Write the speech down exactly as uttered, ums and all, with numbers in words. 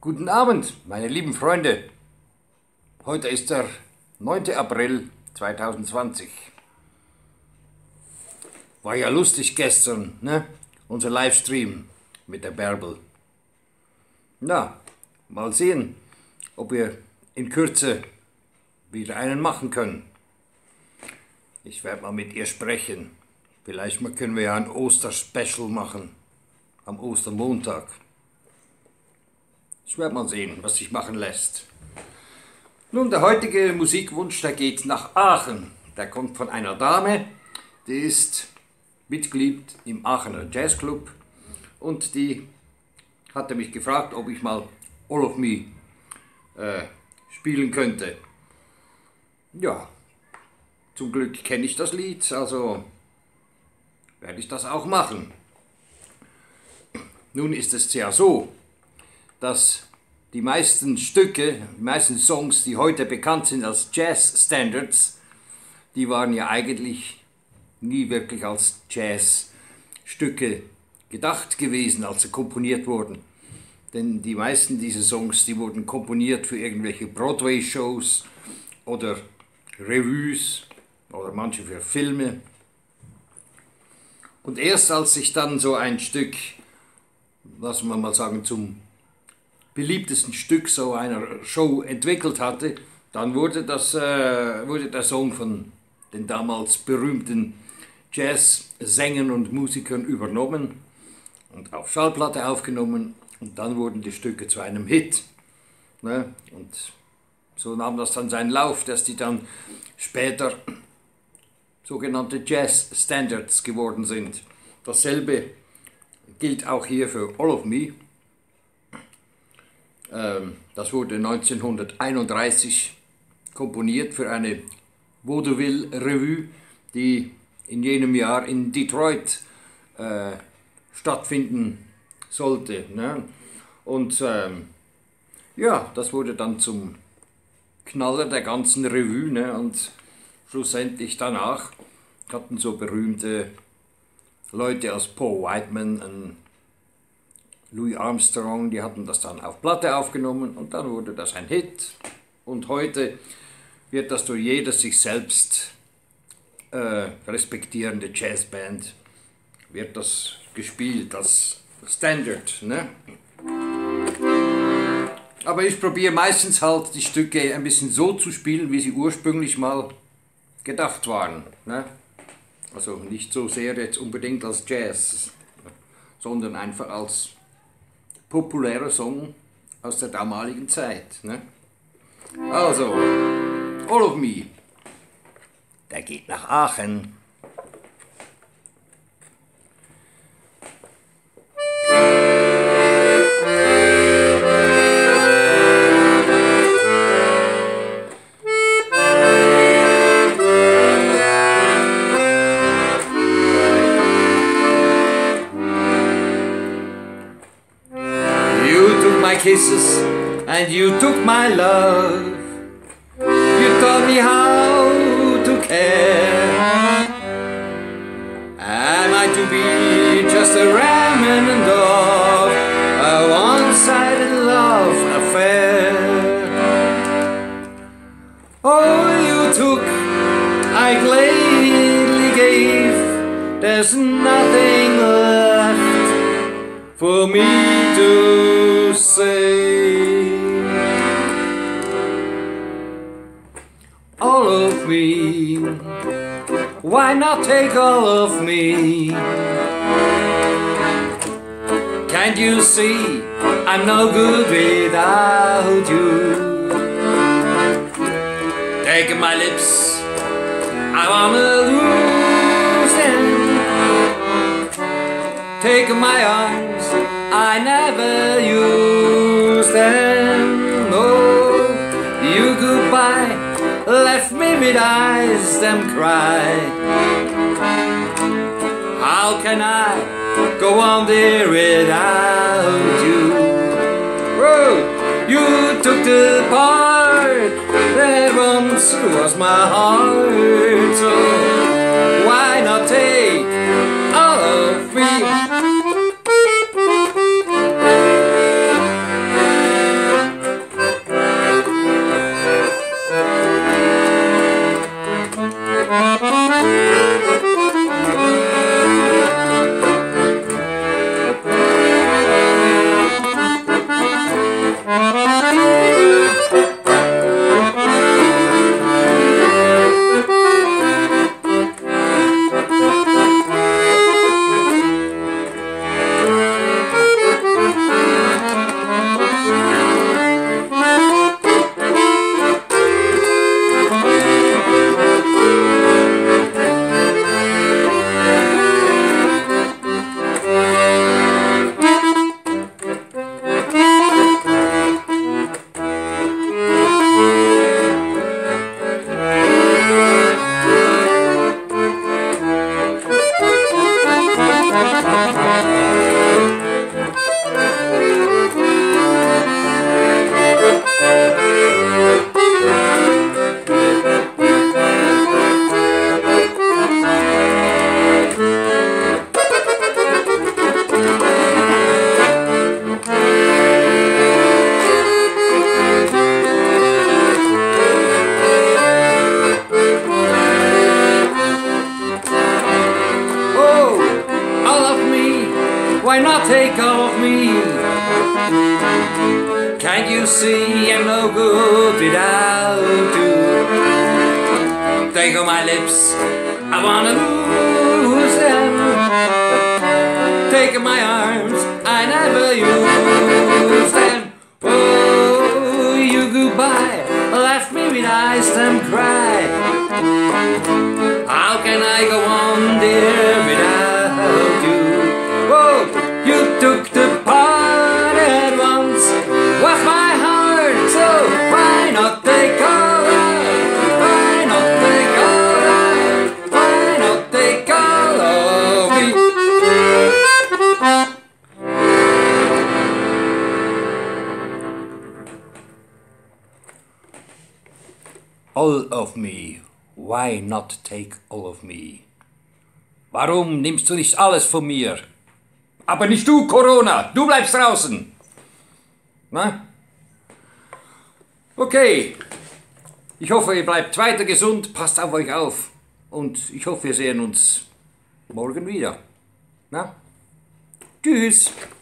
Guten Abend, meine lieben Freunde. Heute ist der neunte April zweitausendzwanzig. War ja lustig gestern, ne? Unser Livestream mit der Bärbel. Na, mal sehen, ob wir in Kürze wieder einen machen können. Ich werde mal mit ihr sprechen. Vielleicht mal können wir ja ein Osterspecial machen. Am Ostermontag. Ich werde mal sehen, was sich machen lässt. Nun, der heutige Musikwunsch, der geht nach Aachen. Der kommt von einer Dame, die ist Mitglied im Aachener Jazzclub und die hatte mich gefragt, ob ich mal All of Me äh, spielen könnte. Ja, zum Glück kenne ich das Lied, also werde ich das auch machen. Nun ist es ja so, dass die meisten Stücke, die meisten Songs, die heute bekannt sind als Jazz-Standards, die waren ja eigentlich nie wirklich als Jazzstücke gedacht gewesen, als sie komponiert wurden. Denn die meisten dieser Songs, die wurden komponiert für irgendwelche Broadway-Shows oder Revues oder manche für Filme. Und erst als sich dann so ein Stück, lassen wir mal sagen, zum beliebtesten Stück so einer Show entwickelt hatte, dann wurde, das, äh, wurde der Song von den damals berühmten Jazzsängern und Musikern übernommen und auf Schallplatte aufgenommen und dann wurden die Stücke zu einem Hit. Ne? Und so nahm das dann seinen Lauf, dass die dann später sogenannte Jazz-Standards geworden sind. Dasselbe gilt auch hier für All of Me. Das wurde neunzehnhunderteinunddreißig komponiert für eine Vaudeville-Revue, die in jenem Jahr in Detroit äh, stattfinden sollte. Ne? Und ähm, ja, das wurde dann zum Knaller der ganzen Revue. Ne? Und schlussendlich danach hatten so berühmte Leute als Paul Whiteman, ein Louis Armstrong, die hatten das dann auf Platte aufgenommen und dann wurde das ein Hit. Und heute wird das durch jede sich selbst äh, respektierende Jazzband wird das gespielt als Standard. Ne? Aber ich probiere meistens halt die Stücke ein bisschen so zu spielen, wie sie ursprünglich mal gedacht waren. Ne? Also nicht so sehr jetzt unbedingt als Jazz, sondern einfach als populärer Song aus der damaligen Zeit. Ne? Also, All of Me, der geht nach Aachen. Kisses and you took my love. You taught me how to care. Am I to be just a remnant of a one-sided love affair? Oh, you took, I gladly gave. There's nothing left for me to say. All of me, why not take all of me? Can't you see I'm no good without you? Taking my lips, I wanna lose them. Taking my arms, I never use them. Oh, you goodbye left me with eyes them cry. How can I go on there without you? Oh, you took the part that once was my heart. So why not take all of me? not take all of me? Can't you see I'm no good without you? Take on my lips, I wanna lose them. Take on my arms, I never use them. Oh, you goodbye left me with eyes and cry. How can I go on, dear, without you? Oh, you took the part at once, was my heart, so why not take all of, why not take all of, why not take all of me? All of me. Why not take all of me? Warum nimmst du nicht alles von mir? Aber nicht du, Corona. Du bleibst draußen. Na? Okay. Ich hoffe, ihr bleibt weiter gesund. Passt auf euch auf. Und ich hoffe, wir sehen uns morgen wieder. Na? Tschüss.